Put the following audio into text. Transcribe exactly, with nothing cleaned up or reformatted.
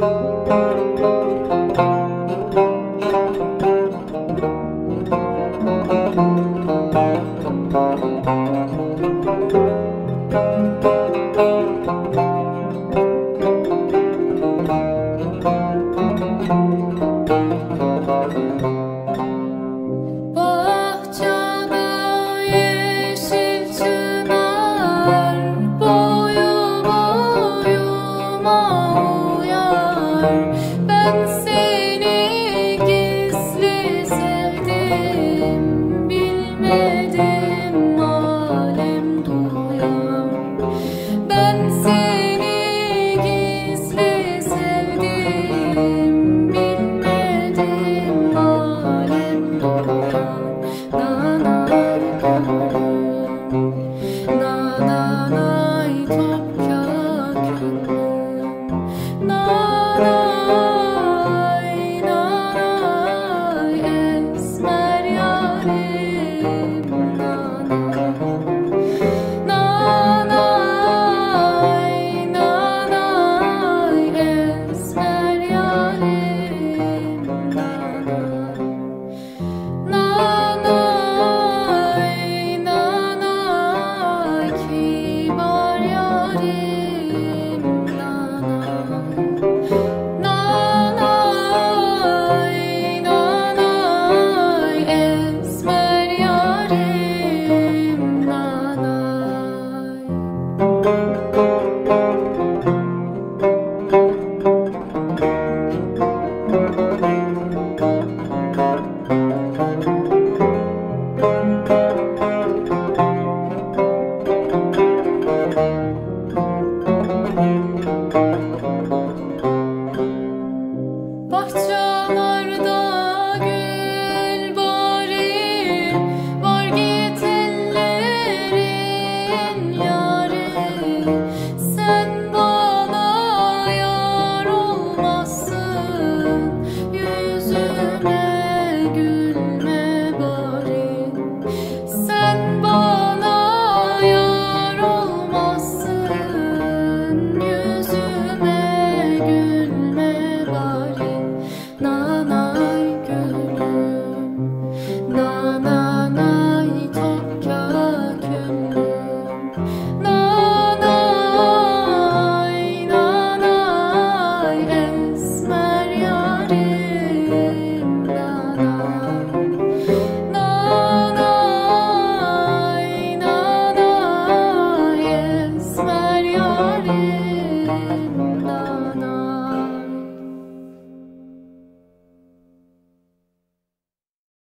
Bahçada yeşil çınar, boyu boyuma uyar. Ben seni gizli sevdim, bilmedim, alem duyar. Ben seni gizli sevdim, bilmedim, alem duyar. Nanay gülüm, nananay kaküllüm. Nanay, nanay, esmer yarim, nanay. Nanay, nanay, esmer yarim, nanay. Nanay, nanay, kibar yarim, nanay. Nanay, nanay, esmer yarim, nanay. Bahçalarda gül bari, var git ellerin yari. Sen